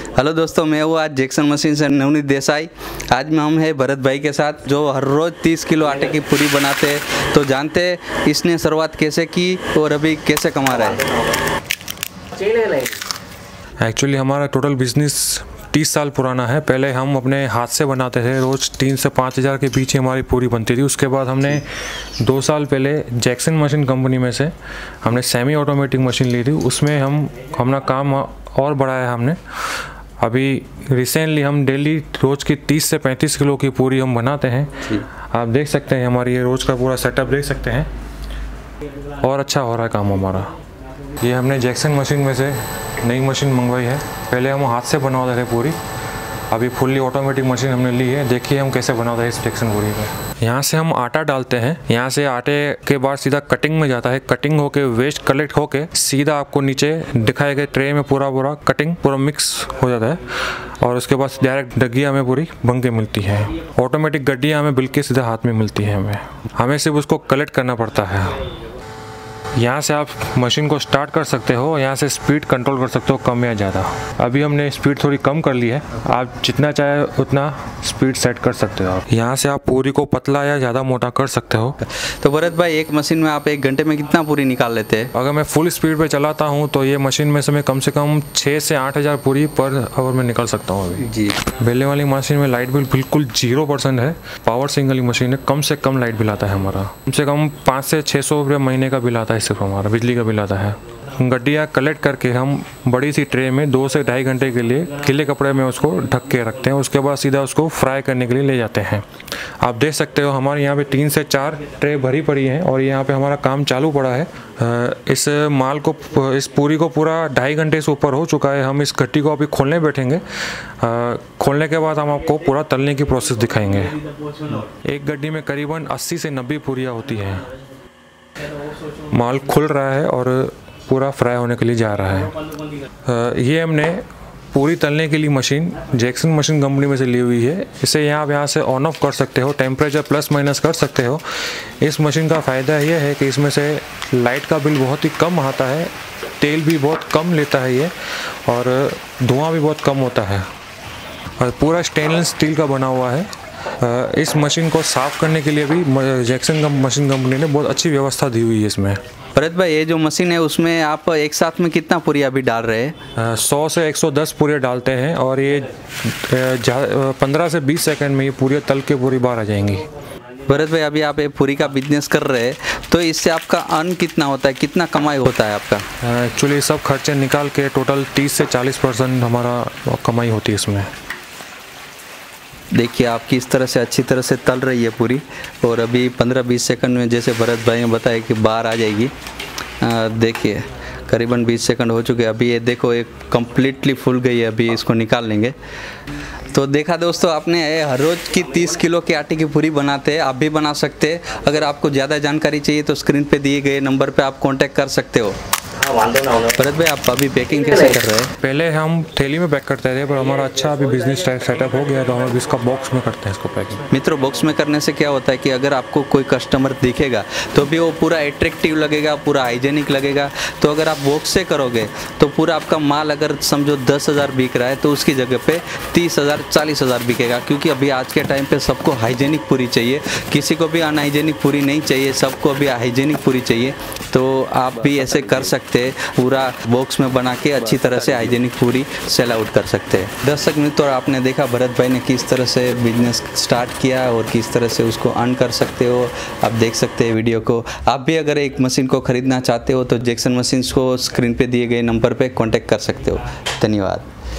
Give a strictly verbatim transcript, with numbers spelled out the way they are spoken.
Hello दोस्तों, मैं हूँ आज जैक्सन मशीन से नवनीत देसाई। आज में हम हैं भरत भाई के साथ जो हर रोज़ तीस किलो आटे की पूरी बनाते हैं। तो जानते हैं इसने शुरुआत कैसे की और अभी कैसे कमा रहा है। एक्चुअली हमारा टोटल बिजनेस तीस साल पुराना है। पहले हम अपने हाथ से बनाते थे, रोज़ तीन से पाँच हज़ार के पीछे हमारी पूरी बनती थी। उसके बाद हमने दो साल पहले जैक्सन मशीन कंपनी में से हमने सेमी ऑटोमेटिक मशीन ली थी। उसमें हम अपना काम और बढ़ाया हमने। अभी रिसेंटली हम डेली रोज़ की तीस से पैंतीस किलो की पूरी हम बनाते हैं। आप देख सकते हैं हमारी ये रोज़ का पूरा सेटअप देख सकते हैं और अच्छा हो रहा है काम हमारा। ये हमने जैक्सन मशीन में से नई मशीन मंगवाई है। पहले हम हाथ से बनाते थे पूरी, अभी फुल्ली ऑटोमेटिक मशीन हमने ली है। देखिए हम कैसे बनाते हैं इस जैक्सन पूरी में। यहाँ से हम आटा डालते हैं, यहाँ से आटे के बाद सीधा कटिंग में जाता है। कटिंग होके वेस्ट कलेक्ट होके सीधा आपको नीचे दिखाए गए ट्रे में पूरा पूरा कटिंग पूरा मिक्स हो जाता है और उसके बाद डायरेक्ट डगिया हमें पूरी बन के मिलती है। ऑटोमेटिक गड्डियाँ हमें बिल्कुल सीधा हाथ में मिलती है। हमें हमें सिर्फ उसको कलेक्ट करना पड़ता है। यहाँ से आप मशीन को स्टार्ट कर सकते हो, यहाँ से स्पीड कंट्रोल कर सकते हो कम या ज़्यादा। अभी हमने स्पीड थोड़ी कम कर ली है, आप जितना चाहे उतना स्पीड सेट कर सकते हो। आप यहाँ से आप पूरी को पतला या ज़्यादा मोटा कर सकते हो। तो भरत भाई, एक मशीन में आप एक घंटे में कितना पूरी निकाल लेते हैं? अगर मैं फुल स्पीड पे चलाता हूँ तो ये मशीन में से मैं कम से कम छः से आठ हज़ार पूरी पर आवर में निकाल सकता हूँ। अभी जी बेलने वाली मशीन में लाइट बिल बिल्कुल जीरो परसेंट है। पावर सिंगल मशीन है, कम से कम लाइट बिल आता है हमारा। कम से कम पाँच से छः सौ रुपये महीने का बिल आता है। सिर्फ हमारा बिजली का बिल आता है। गड्डियाँ कलेक्ट करके हम बड़ी सी ट्रे में दो से ढाई घंटे के लिए गीले कपड़े में उसको ढक के रखते हैं। उसके बाद सीधा उसको फ्राई करने के लिए ले जाते हैं। आप देख सकते हो हमारे यहाँ पे तीन से चार ट्रे भरी पड़ी हैं और यहाँ पे हमारा काम चालू पड़ा है। इस माल को, इस पूरी को पूरा ढाई घंटे से ऊपर हो चुका है। हम इस गट्टी को अभी खोलने बैठेंगे। खोलने के बाद हम आपको पूरा तलने की प्रोसेस दिखाएंगे। एक गड्डी में करीबन अस्सी से नब्बे पूरियाँ होती हैं। माल खुल रहा है और पूरा फ्राई होने के लिए जा रहा है। ये हमने पूरी तलने के लिए मशीन जैक्सन मशीन कंपनी में से ली हुई है। इसे यहाँ आप यहाँ से ऑन ऑफ कर सकते हो, टेम्परेचर प्लस माइनस कर सकते हो। इस मशीन का फ़ायदा ये है कि इसमें से लाइट का बिल बहुत ही कम आता है, तेल भी बहुत कम लेता है ये, और धुआं भी बहुत कम होता है। और पूरा स्टेनलेस स्टील का बना हुआ है। इस मशीन को साफ़ करने के लिए भी जैक्सन मशीन कंपनी ने बहुत अच्छी व्यवस्था दी हुई है इसमें। भरत भाई, ये जो मशीन है उसमें आप एक साथ में कितना पूरी अभी डाल रहे हैं? सौ से एक सौ दस पूरे डालते हैं और ये पंद्रह से बीस सेकंड में ये पूरी तल के पूरी बाहर आ जाएंगी। भरत भाई, अभी आप ये पूरी का बिजनेस कर रहे हैं तो इससे आपका अर्न कितना होता है, कितना कमाई होता है आपका? एक्चुअली सब खर्चे निकाल के टोटल तीस से चालीस परसेंट हमारा कमाई होती है इसमें। देखिए आप किस तरह से अच्छी तरह से तल रही है पूरी और अभी पंद्रह बीस सेकंड में जैसे भरत भाई ने बताया कि बाहर आ जाएगी। देखिए करीबन बीस सेकंड हो चुके हैं। अभी ये देखो एक कम्प्लीटली फुल गई है। अभी इसको निकाल लेंगे। तो देखा दोस्तों आपने, हर रोज़ की तीस किलो के आटे की पूरी बनाते हैं। आप भी बना सकते हैं। अगर आपको ज़्यादा जानकारी चाहिए तो स्क्रीन पे दिए गए नंबर पे आप कांटेक्ट कर सकते हो। भरत भाई, आप अभी पैकिंग कैसे कर रहे हैं? पहले हम थैली में पैक करते थे, पर हमारा अच्छा अभी बिजनेस सेटअप हो गया तो हम अभी इसका बॉक्स में करते हैं इसको पैकिंग। मित्रों, बॉक्स में करने से क्या होता है कि अगर आपको कोई कस्टमर दिखेगा तो भी वो पूरा अट्रैक्टिव लगेगा, पूरा हाइजेनिक लगेगा। तो अगर आप बॉक्स से करोगे तो पूरा आपका माल अगर समझो दस हज़ार बिक रहा है तो उसकी जगह पे तीस हज़ार चालीस हज़ार बिकेगा। क्योंकि अभी आज के टाइम पे सबको हाइजेनिक पूरी चाहिए, किसी को भी अनहाइजेनिक पूरी नहीं चाहिए, सबको अभी हाइजेनिक पूरी चाहिए। तो आप भी ऐसे कर सकते हैं, पूरा बॉक्स में बना के अच्छी तरह से हाइजेनिक पूरी सेल आउट कर सकते हैं। दर्शक मित्रों, आपने देखा भरत भाई ने किस तरह से बिजनेस स्टार्ट किया और किस तरह से उसको अर्न कर सकते हो। आप देख सकते हैं वीडियो को। आप भी अगर एक मशीन को खरीदना चाहते हो तो जैक्सन मशीन्स को स्क्रीन पे दिए गए नंबर पे कांटेक्ट कर सकते हो। धन्यवाद।